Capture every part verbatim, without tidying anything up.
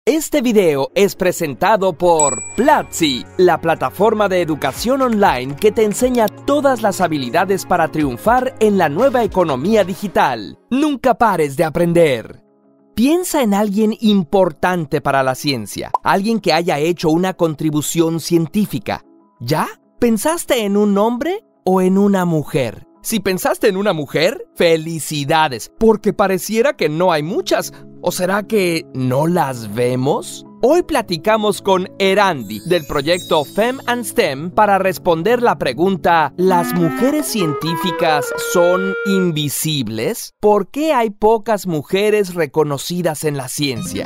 Este video es presentado por Platzi, la plataforma de educación online que te enseña todas las habilidades para triunfar en la nueva economía digital. Nunca pares de aprender. Piensa en alguien importante para la ciencia, alguien que haya hecho una contribución científica. ¿Ya? ¿Pensaste en un hombre o en una mujer? Si pensaste en una mujer, ¡felicidades! Porque pareciera que no hay muchas. ¿O será que no las vemos? Hoy platicamos con Erandi del proyecto Fem and STEM para responder la pregunta ¿las mujeres científicas son invisibles? ¿Por qué hay pocas mujeres reconocidas en la ciencia?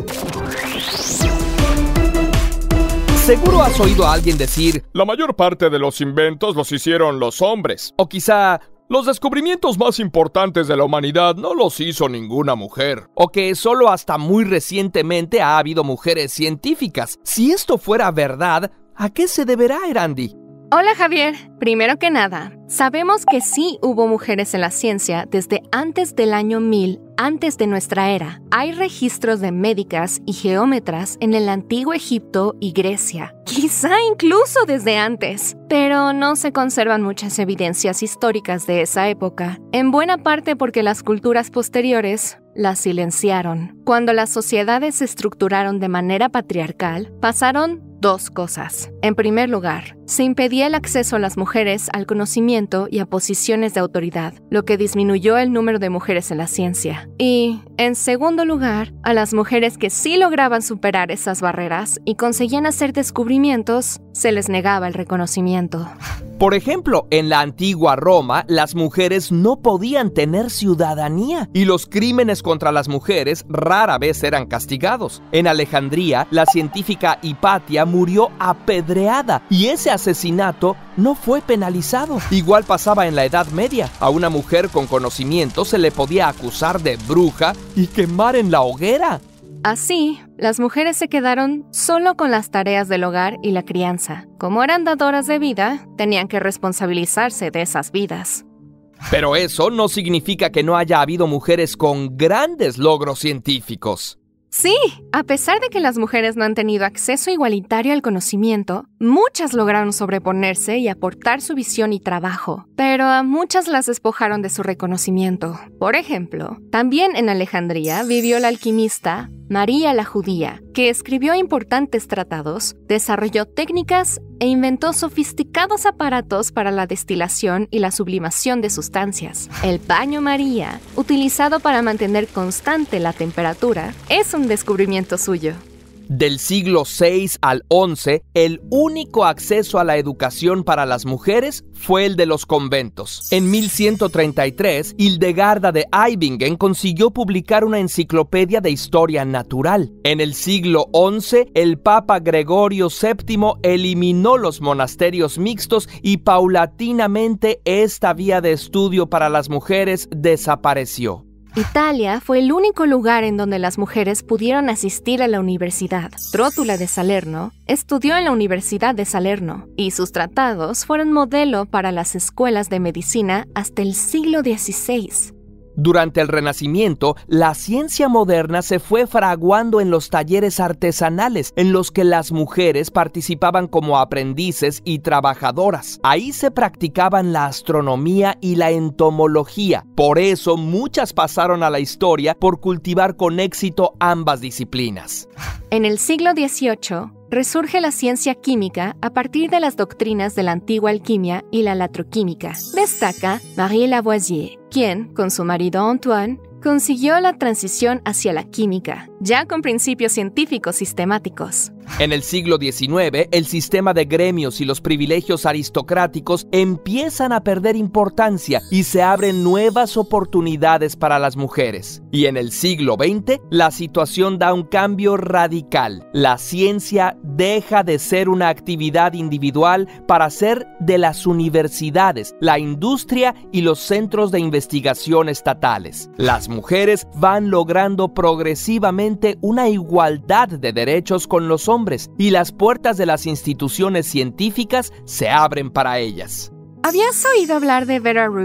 Seguro has oído a alguien decir la mayor parte de los inventos los hicieron los hombres. O quizá los descubrimientos más importantes de la humanidad no los hizo ninguna mujer. O que solo hasta muy recientemente ha habido mujeres científicas. Si esto fuera verdad, ¿a qué se deberá, Erandi? Hola, Javier. Primero que nada, sabemos que sí hubo mujeres en la ciencia desde antes del año mil, antes de nuestra era. Hay registros de médicas y geómetras en el antiguo Egipto y Grecia, quizá incluso desde antes. Pero no se conservan muchas evidencias históricas de esa época, en buena parte porque las culturas posteriores las silenciaron. Cuando las sociedades se estructuraron de manera patriarcal, pasaron dos cosas. En primer lugar, se impedía el acceso a las mujeres al conocimiento y a posiciones de autoridad, lo que disminuyó el número de mujeres en la ciencia. Y, en segundo lugar, a las mujeres que sí lograban superar esas barreras y conseguían hacer descubrimientos, se les negaba el reconocimiento. Por ejemplo, en la antigua Roma, las mujeres no podían tener ciudadanía y los crímenes contra las mujeres rara vez eran castigados. En Alejandría, la científica Hipatia murió apedreada y ese asesinato no fue penalizado. Igual pasaba en la Edad Media. A una mujer con conocimiento se le podía acusar de bruja y quemar en la hoguera. Así, las mujeres se quedaron solo con las tareas del hogar y la crianza. Como eran dadoras de vida, tenían que responsabilizarse de esas vidas. Pero eso no significa que no haya habido mujeres con grandes logros científicos. Sí, a pesar de que las mujeres no han tenido acceso igualitario al conocimiento, muchas lograron sobreponerse y aportar su visión y trabajo, pero a muchas las despojaron de su reconocimiento. Por ejemplo, también en Alejandría vivió la alquimista María la Judía, que escribió importantes tratados, desarrolló técnicas e inventó sofisticados aparatos para la destilación y la sublimación de sustancias. El baño María, utilizado para mantener constante la temperatura, es un descubrimiento suyo. Del siglo seis al once, el único acceso a la educación para las mujeres fue el de los conventos. En mil ciento treinta y tres, Hildegarda de Eibingen consiguió publicar una enciclopedia de historia natural. En el siglo once, el Papa Gregorio séptimo eliminó los monasterios mixtos y paulatinamente esta vía de estudio para las mujeres desapareció. Italia fue el único lugar en donde las mujeres pudieron asistir a la universidad. Trótula de Salerno estudió en la Universidad de Salerno y sus tratados fueron modelo para las escuelas de medicina hasta el siglo dieciséis. Durante el Renacimiento, la ciencia moderna se fue fraguando en los talleres artesanales, en los que las mujeres participaban como aprendices y trabajadoras. Ahí se practicaban la astronomía y la entomología. Por eso, muchas pasaron a la historia por cultivar con éxito ambas disciplinas. En el siglo dieciocho, resurge la ciencia química a partir de las doctrinas de la antigua alquimia y la latroquímica. Destaca Marie Lavoisier, quien, con su marido Antoine, consiguió la transición hacia la química, ya con principios científicos sistemáticos. En el siglo diecinueve, el sistema de gremios y los privilegios aristocráticos empiezan a perder importancia y se abren nuevas oportunidades para las mujeres. Y en el siglo veinte, la situación da un cambio radical. La ciencia deja de ser una actividad individual para ser de las universidades, la industria y los centros de investigación estatales. Las mujeres van logrando progresivamente una igualdad de derechos con los hombres y las puertas de las instituciones científicas se abren para ellas. ¿Habías oído hablar de Vera Rubin?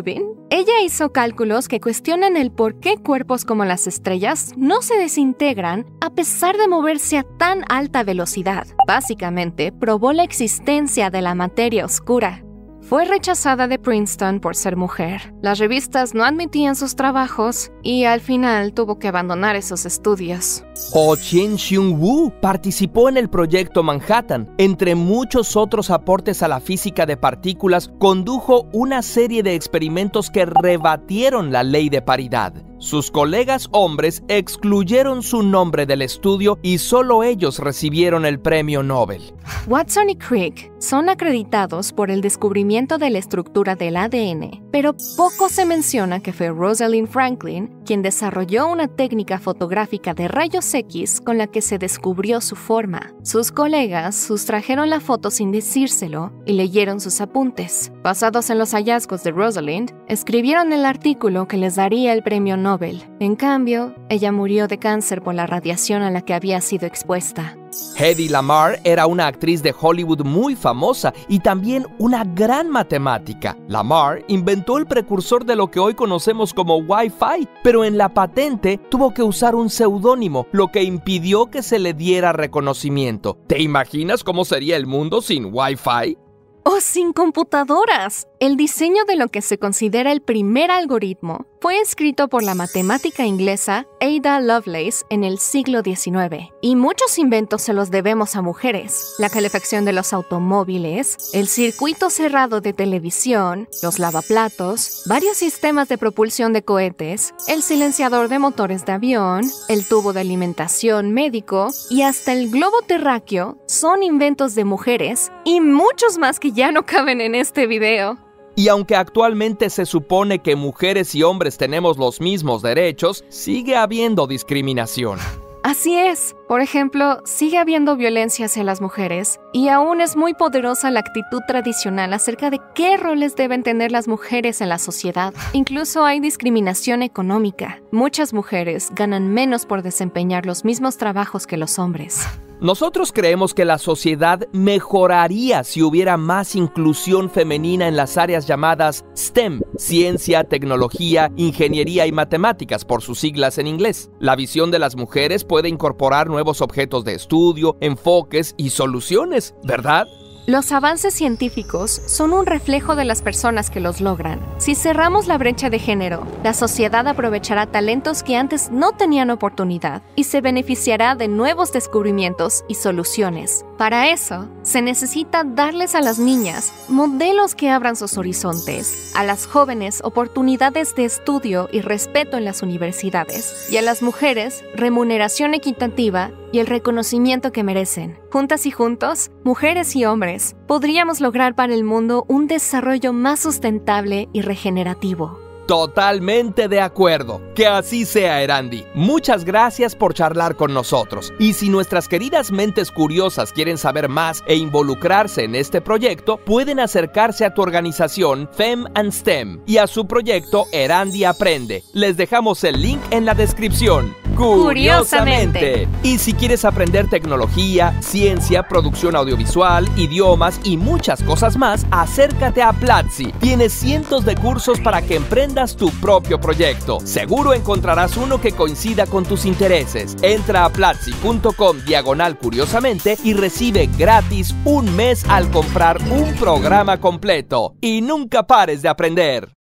Ella hizo cálculos que cuestionan el por qué cuerpos como las estrellas no se desintegran a pesar de moverse a tan alta velocidad. Básicamente, probó la existencia de la materia oscura. Fue rechazada de Princeton por ser mujer. Las revistas no admitían sus trabajos y al final tuvo que abandonar esos estudios. Oh Chien-Shiung Wu participó en el proyecto Manhattan. Entre muchos otros aportes a la física de partículas, condujo una serie de experimentos que rebatieron la ley de paridad. Sus colegas hombres excluyeron su nombre del estudio y solo ellos recibieron el premio Nobel. Watson y Crick son acreditados por el descubrimiento de la estructura del A D N, pero poco se menciona que fue Rosalind Franklin quien desarrolló una técnica fotográfica de rayos X con la que se descubrió su forma. Sus colegas sustrajeron la foto sin decírselo y leyeron sus apuntes. Basados en los hallazgos de Rosalind, escribieron el artículo que les daría el premio Nobel. En cambio, ella murió de cáncer por la radiación a la que había sido expuesta. Hedy Lamarr era una actriz de Hollywood muy famosa y también una gran matemática. Lamarr inventó el precursor de lo que hoy conocemos como Wi-Fi, pero en la patente tuvo que usar un seudónimo, lo que impidió que se le diera reconocimiento. ¿Te imaginas cómo sería el mundo sin Wi-Fi? ¡O sin computadoras! El diseño de lo que se considera el primer algoritmo fue escrito por la matemática inglesa Ada Lovelace en el siglo diecinueve, y muchos inventos se los debemos a mujeres. La calefacción de los automóviles, el circuito cerrado de televisión, los lavaplatos, varios sistemas de propulsión de cohetes, el silenciador de motores de avión, el tubo de alimentación médico y hasta el globo terráqueo son inventos de mujeres y muchos más que ya no caben en este video. Y aunque actualmente se supone que mujeres y hombres tenemos los mismos derechos, sigue habiendo discriminación. Así es. Por ejemplo, sigue habiendo violencia hacia las mujeres y aún es muy poderosa la actitud tradicional acerca de qué roles deben tener las mujeres en la sociedad. Incluso hay discriminación económica. Muchas mujeres ganan menos por desempeñar los mismos trabajos que los hombres. Nosotros creemos que la sociedad mejoraría si hubiera más inclusión femenina en las áreas llamadas STEM, ciencia, tecnología, ingeniería y matemáticas, por sus siglas en inglés. La visión de las mujeres puede incorporar nuevos objetos de estudio, enfoques y soluciones, ¿verdad? Los avances científicos son un reflejo de las personas que los logran. Si cerramos la brecha de género, la sociedad aprovechará talentos que antes no tenían oportunidad y se beneficiará de nuevos descubrimientos y soluciones. Para eso, se necesita darles a las niñas modelos que abran sus horizontes, a las jóvenes oportunidades de estudio y respeto en las universidades, y a las mujeres remuneración equitativa y el reconocimiento que merecen. Juntas y juntos, mujeres y hombres, podríamos lograr para el mundo un desarrollo más sustentable y regenerativo. Totalmente de acuerdo. Que así sea, Erandi. Muchas gracias por charlar con nosotros. Y si nuestras queridas mentes curiosas quieren saber más e involucrarse en este proyecto, pueden acercarse a tu organización Fem and STEM y a su proyecto Erandi Aprende. Les dejamos el link en la descripción. Curiosamente. Y si quieres aprender tecnología, ciencia, producción audiovisual, idiomas y muchas cosas más, acércate a Platzi. Tienes cientos de cursos para que emprendas tu propio proyecto. Seguro encontrarás uno que coincida con tus intereses. Entra a platzi punto com diagonal curiosamente y recibe gratis un mes al comprar un programa completo. Y nunca pares de aprender.